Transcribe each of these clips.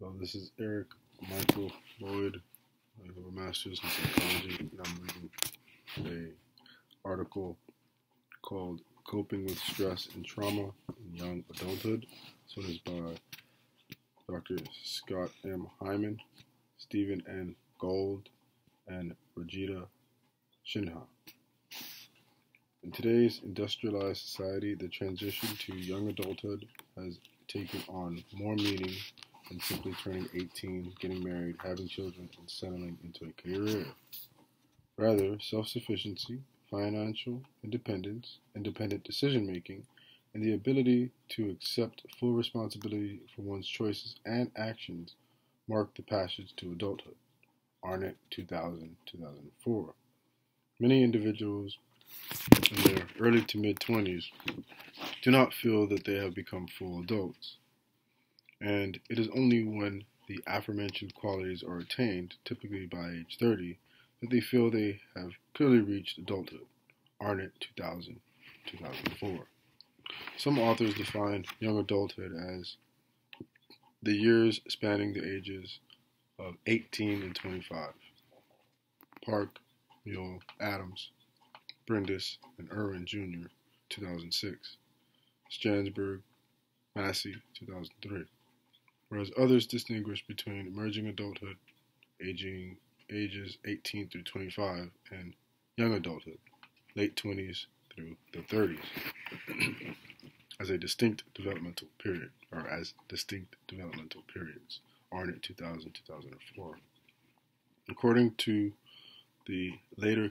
This is Eric Michael Lloyd. I have a master's in psychology, and I'm reading an article called Coping with Stress and Trauma in Young Adulthood. This one is by Dr. Scott M. Hyman, Stephen N. Gold, and Regina Shinha. In today's industrialized society, the transition to young adulthood has taken on more meaning than simply turning 18, getting married, having children, and settling into a career. Rather, self-sufficiency, financial independence, independent decision-making, and the ability to accept full responsibility for one's choices and actions mark the passage to adulthood. Arnett, 2000-2004. Many individuals in their early to mid-20s do not feel that they have become full adults. And it is only when the aforementioned qualities are attained, typically by age 30, that they feel they have clearly reached adulthood. Arnett, 2000-2004. Some authors define young adulthood as the years spanning the ages of 18 and 25. Park, Mule, Adams, Brindis, and Irwin Jr., 2006. Stransberg, Massey, 2003. Whereas others distinguish between emerging adulthood, ages 18 through 25, and young adulthood, late 20s through the 30s, as distinct developmental periods. Arnett, 2000-2004. According to the latter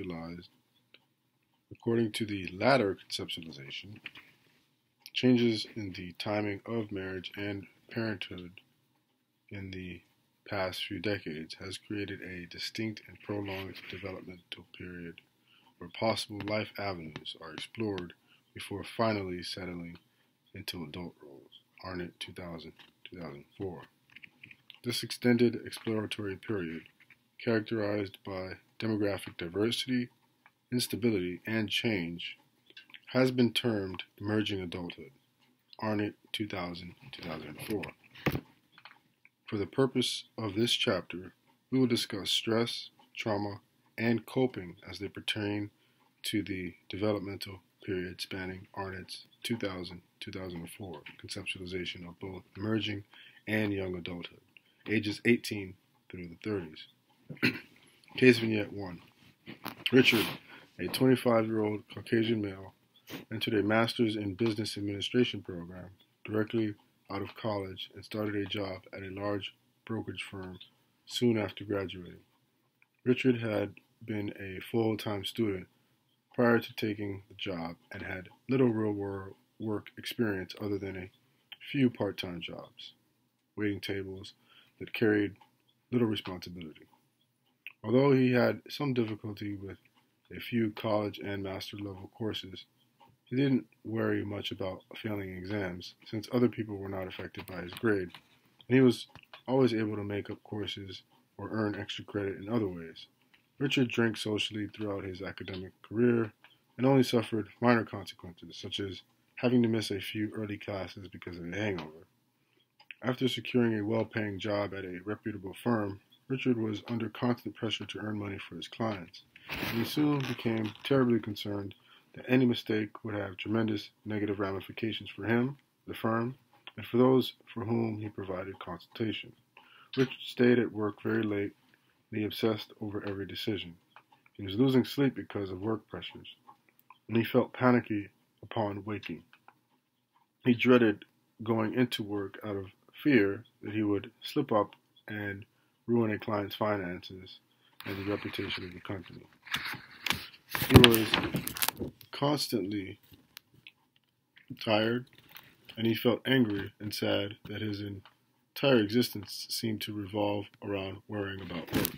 conceptualization, changes in the timing of marriage and parenthood in the past few decades has created a distinct and prolonged developmental period where possible life avenues are explored before finally settling into adult roles. Arnett, 2000-2004. This extended exploratory period, characterized by demographic diversity, instability, and change, has been termed emerging adulthood. Arnett, 2000-2004. For the purpose of this chapter, we will discuss stress, trauma, and coping as they pertain to the developmental period spanning Arnett's 2000-2004 conceptualization of both emerging and young adulthood, ages 18 through the 30s. Case Vignette 1. Richard, a 25-year-old Caucasian male, entered a master's in business administration program directly out of college and started a job at a large brokerage firm soon after graduating. Richard had been a full-time student prior to taking the job and had little real-world work experience other than a few part-time jobs, waiting tables that carried little responsibility. Although he had some difficulty with a few college and master-level courses, he didn't worry much about failing exams, since other people were not affected by his grade, and he was always able to make up courses or earn extra credit in other ways. Richard drank socially throughout his academic career and only suffered minor consequences, such as having to miss a few early classes because of a hangover. After securing a well-paying job at a reputable firm, Richard was under constant pressure to earn money for his clients, and he soon became terribly concerned that any mistake would have tremendous negative ramifications for him, the firm, and for those for whom he provided consultation. Richard stayed at work very late, and he obsessed over every decision. He was losing sleep because of work pressures, and he felt panicky upon waking. He dreaded going into work out of fear that he would slip up and ruin a client's finances and the reputation of the company. He was constantly tired, and he felt angry and sad that his entire existence seemed to revolve around worrying about work.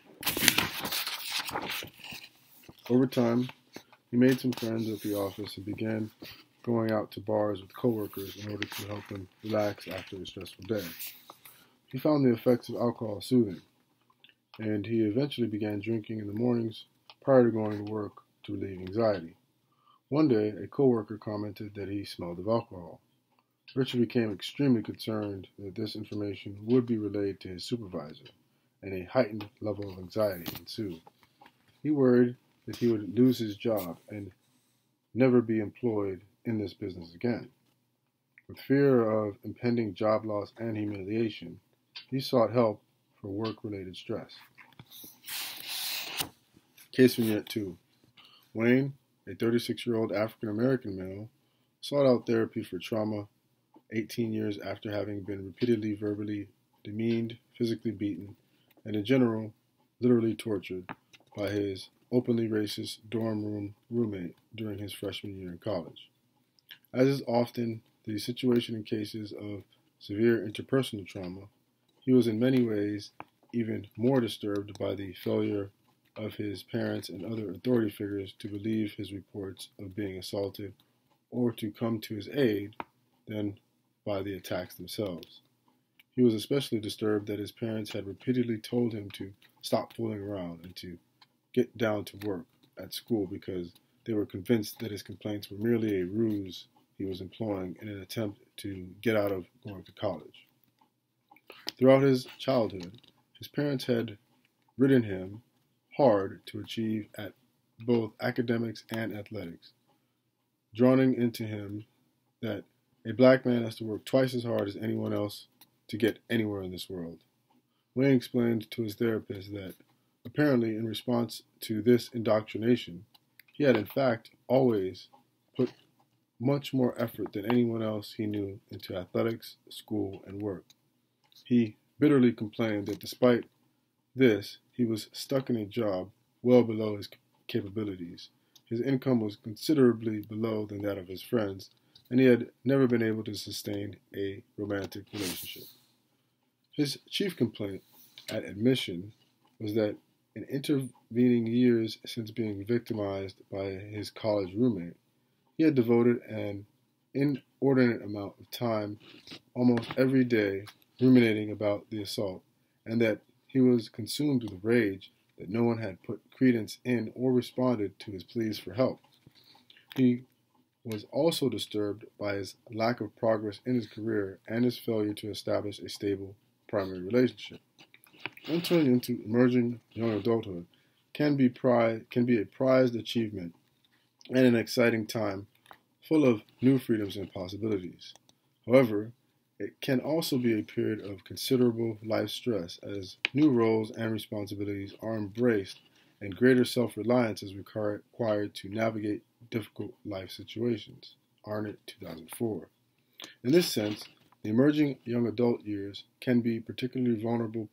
Over time, he made some friends at the office and began going out to bars with coworkers in order to help him relax after a stressful day. He found the effects of alcohol soothing, and he eventually began drinking in the mornings prior to going to work to relieve anxiety. One day, a coworker commented that he smelled of alcohol. Richard became extremely concerned that this information would be relayed to his supervisor, and a heightened level of anxiety ensued. He worried that he would lose his job and never be employed in this business again. With fear of impending job loss and humiliation, he sought help for work-related stress. Case Vignette 2. Wayne, a 36-year-old African-American male, sought out therapy for trauma 18 years after having been repeatedly verbally demeaned, physically beaten, and in general, literally tortured by his openly racist dorm room roommate during his freshman year in college. As is often the situation in cases of severe interpersonal trauma, he was in many ways even more disturbed by the failure of his parents and other authority figures to believe his reports of being assaulted or to come to his aid than by the attacks themselves. He was especially disturbed that his parents had repeatedly told him to stop fooling around and to get down to work at school because they were convinced that his complaints were merely a ruse he was employing in an attempt to get out of going to college. Throughout his childhood, his parents had ridden him hard to achieve at both academics and athletics, drawing into him that a black man has to work twice as hard as anyone else to get anywhere in this world. Wayne explained to his therapist that, apparently in response to this indoctrination, he had in fact always put much more effort than anyone else he knew into athletics, school, and work. He bitterly complained that despite this, he was stuck in a job well below his capabilities. His income was considerably below than that of his friends, and he had never been able to sustain a romantic relationship. His chief complaint at admission was that in intervening years since being victimized by his college roommate, he had devoted an inordinate amount of time almost every day ruminating about the assault, and that he was consumed with rage that no one had put credence in or responded to his pleas for help. He was also disturbed by his lack of progress in his career and his failure to establish a stable primary relationship. Entering into emerging young adulthood can be a prized achievement and an exciting time full of new freedoms and possibilities. However, it can also be a period of considerable life stress as new roles and responsibilities are embraced and greater self-reliance is required to navigate difficult life situations. Arnott, 2004. In this sense, the emerging young adult years can be a particularly vulnerable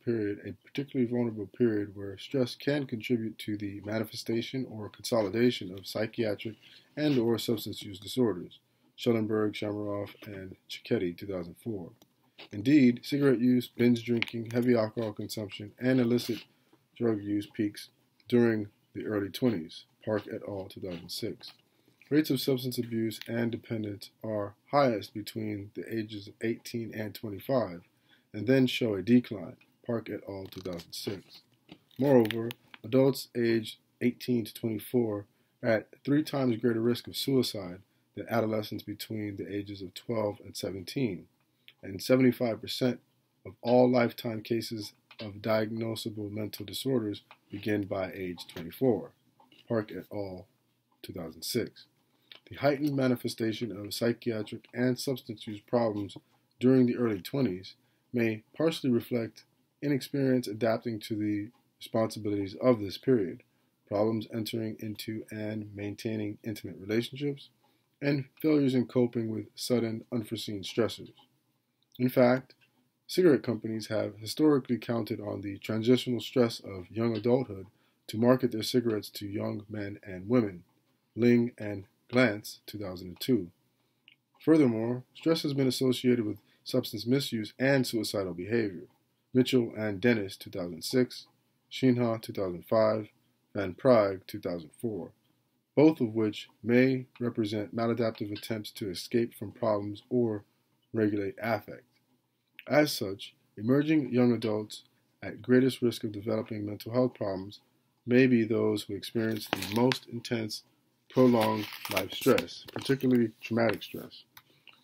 period where stress can contribute to the manifestation or consolidation of psychiatric and or substance use disorders. Schellenberg, Shamaroff, and Cicchetti, 2004. Indeed, cigarette use, binge drinking, heavy alcohol consumption, and illicit drug use peaks during the early 20s. Park et al., 2006. Rates of substance abuse and dependence are highest between the ages of 18 and 25, and then show a decline. Park et al., 2006. Moreover, adults aged 18 to 24 are at 3 times greater risk of suicide than adolescents between the ages of 12 and 17, and 75% of all lifetime cases of diagnosable mental disorders begin by age 24. Park et al., 2006. The heightened manifestation of psychiatric and substance use problems during the early 20s may partially reflect inexperience adapting to the responsibilities of this period, problems entering into and maintaining intimate relationships, and failures in coping with sudden, unforeseen stressors. In fact, cigarette companies have historically counted on the transitional stress of young adulthood to market their cigarettes to young men and women. Ling and Glantz, 2002. Furthermore, stress has been associated with substance misuse and suicidal behavior. Mitchell and Dennis, 2006, Shinha, 2005, Van Praag, 2004, both of which may represent maladaptive attempts to escape from problems or regulate affect. As such, emerging young adults at greatest risk of developing mental health problems may be those who experience the most intense prolonged life stress, particularly traumatic stress.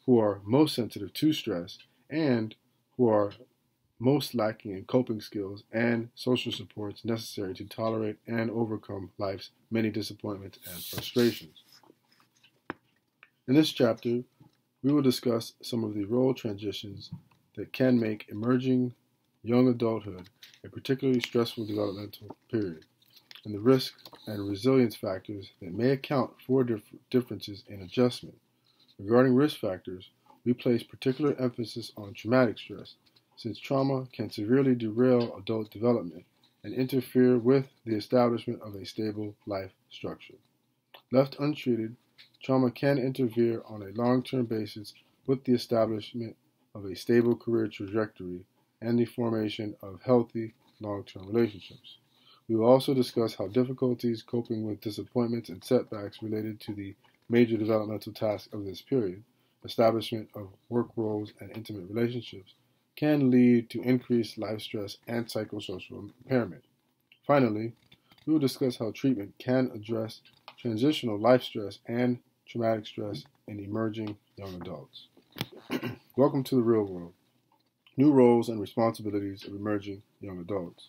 who are most sensitive to stress and who are most lacking in coping skills and social supports necessary to tolerate and overcome life's many disappointments and frustrations. In this chapter, we will discuss some of the role transitions that can make emerging young adulthood a particularly stressful developmental period, and the risk and resilience factors that may account for differences in adjustment. Regarding risk factors, we place particular emphasis on traumatic stress, since trauma can severely derail adult development and interfere with the establishment of a stable life structure. Left untreated, trauma can interfere on a long-term basis with the establishment of a stable career trajectory and the formation of healthy long-term relationships. We will also discuss how difficulties coping with disappointments and setbacks related to the major developmental tasks of this period, establishment of work roles and intimate relationships, can lead to increased life stress and psychosocial impairment. Finally, we will discuss how treatment can address transitional life stress and traumatic stress in emerging young adults. Welcome to the real world. New roles and responsibilities of emerging young adults.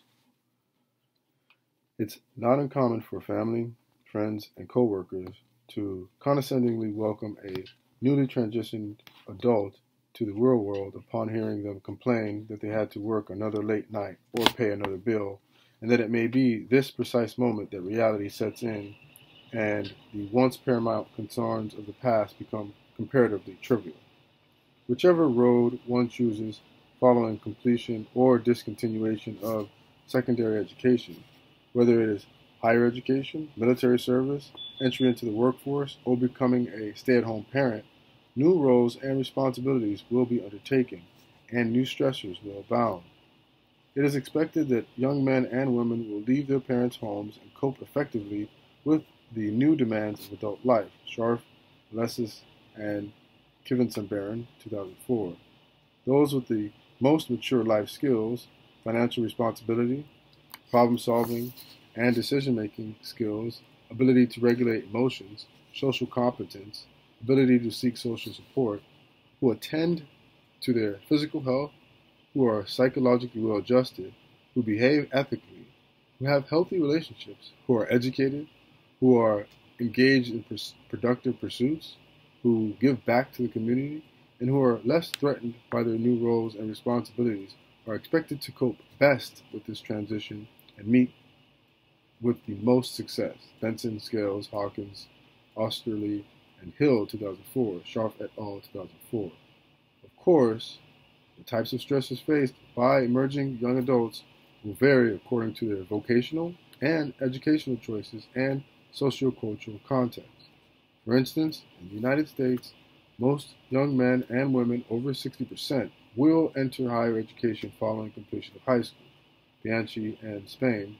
It's not uncommon for family, friends, and coworkers to condescendingly welcome a newly transitioned adult to the real world upon hearing them complain that they had to work another late night or pay another bill, and that it may be this precise moment that reality sets in and the once paramount concerns of the past become comparatively trivial. Whichever road one chooses following completion or discontinuation of secondary education, whether it is higher education, military service, entry into the workforce, or becoming a stay-at-home parent, new roles and responsibilities will be undertaken, and new stressors will abound. It is expected that young men and women will leave their parents' homes and cope effectively with the new demands of adult life. Scharf, Lessis, and Kivenson-Barron, 2004. Those with the most mature life skills, financial responsibility, problem-solving, and decision-making skills, ability to regulate emotions, social competence, ability to seek social support, who attend to their physical health, who are psychologically well-adjusted, who behave ethically, who have healthy relationships, who are educated, who are engaged in productive pursuits, who give back to the community, and who are less threatened by their new roles and responsibilities are expected to cope best with this transition and meet with the most success. Benson, Scales, Hawkins, Osterly, and Hill, 2004, Scharf et al., 2004. Of course, the types of stresses faced by emerging young adults will vary according to their vocational and educational choices and sociocultural context. For instance, in the United States, most young men and women over 60% will enter higher education following completion of high school. Bianchi and Spain,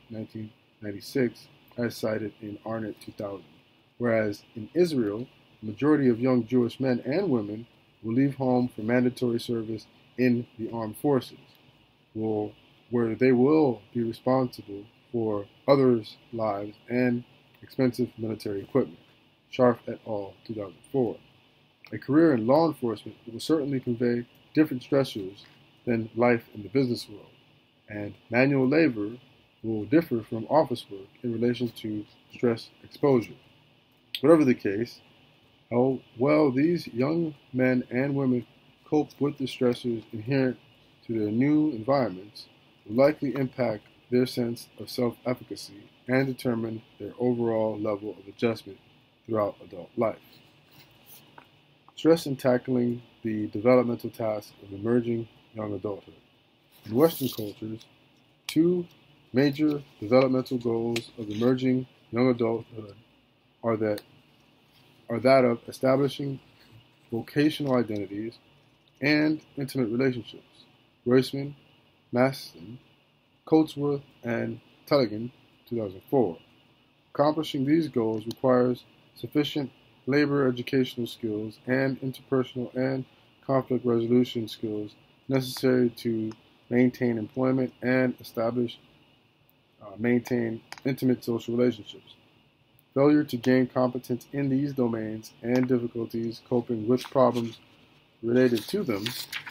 1996, as cited in Arnott, 2000. Whereas in Israel, the majority of young Jewish men and women will leave home for mandatory service in the armed forces, where they will be responsible for others' lives and expensive military equipment. Scharf et al., 2004. A career in law enforcement will certainly convey different stressors than life in the business world, and manual labor will differ from office work in relation to stress exposure. Whatever the case, how well these young men and women cope with the stressors inherent to their new environments will likely impact their sense of self-efficacy and determine their overall level of adjustment throughout adult life. Stress in tackling the developmental task of emerging young adulthood. In Western cultures, two major developmental goals of emerging young adulthood are that of establishing vocational identities and intimate relationships. Roisman, Maston, Coatsworth, and Tellegen, 2004. Accomplishing these goals requires sufficient labor educational skills and interpersonal and conflict resolution skills necessary to maintain employment and maintain intimate social relationships. Failure to gain competence in these domains and difficulties coping with problems related to them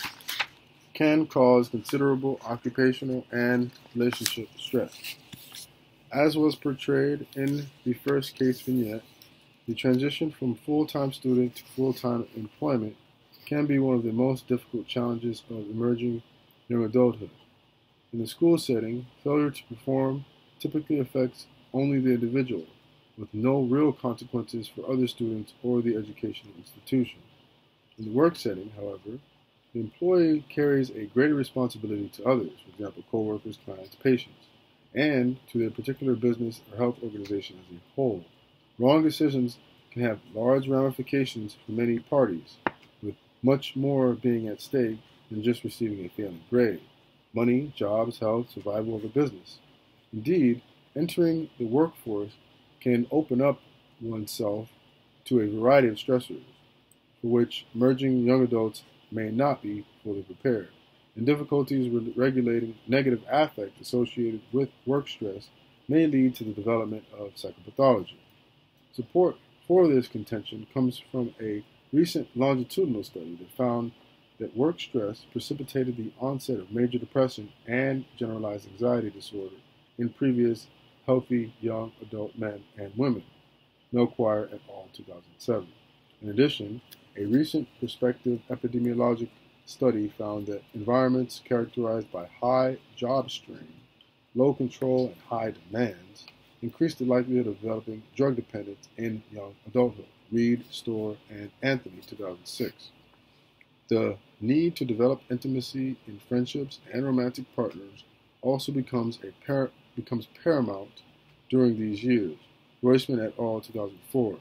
can cause considerable occupational and relationship stress. As was portrayed in the first case vignette, the transition from full-time student to full-time employment can be one of the most difficult challenges of emerging young adulthood. In the school setting, failure to perform typically affects only the individual, with no real consequences for other students or the educational institution. In the work setting, however, the employee carries a greater responsibility to others, for example, coworkers, clients, patients, and to their particular business or health organization as a whole. Wrong decisions can have large ramifications for many parties, with much more being at stake than just receiving a failing grade: money, jobs, health, survival of a business. Indeed, entering the workforce can open up oneself to a variety of stressors for which emerging young adults may not be fully prepared, and difficulties with regulating negative affect associated with work stress may lead to the development of psychopathology. Support for this contention comes from a recent longitudinal study that found that work stress precipitated the onset of major depression and generalized anxiety disorder in previous healthy young adult men and women. Melchior et al. 2007. In addition, a recent prospective epidemiologic study found that environments characterized by high job strain, low control, and high demands increase the likelihood of developing drug dependence in young adulthood. Reed, Storr, and Anthony, 2006. The need to develop intimacy in friendships and romantic partners also becomes paramount during these years. Roisman et al. 2004.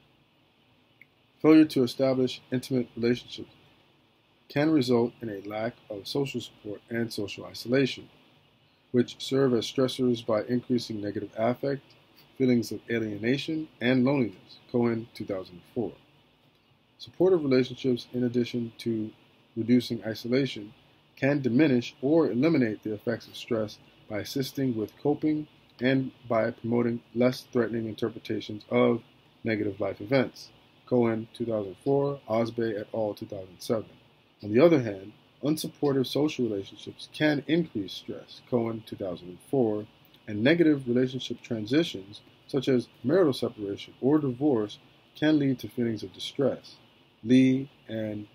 Failure to establish intimate relationships can result in a lack of social support and social isolation, which serve as stressors by increasing negative affect, feelings of alienation, and loneliness. Cohen, 2004. Supportive relationships, in addition to reducing isolation, can diminish or eliminate the effects of stress by assisting with coping and by promoting less threatening interpretations of negative life events. Cohen, 2004, Osbey et al. 2007. On the other hand, unsupportive social relationships can increase stress. Cohen, 2004, and negative relationship transitions, such as marital separation or divorce, can lead to feelings of distress. Lee and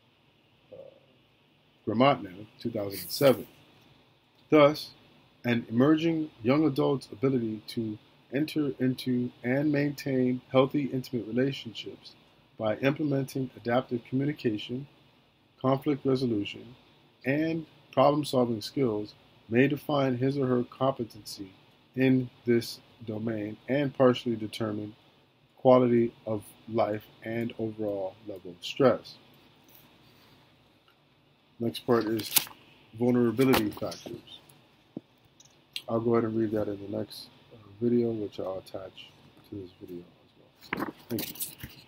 Gramatnev, 2007. Thus, an emerging young adult's ability to enter into and maintain healthy intimate relationships by implementing adaptive communication, conflict resolution, and problem-solving skills may define his or her competency in this domain and partially determine quality of life and overall level of stress. Next part is vulnerability factors. I'll go ahead and read that in the next video, which I'll attach to this video as well. So, thank you.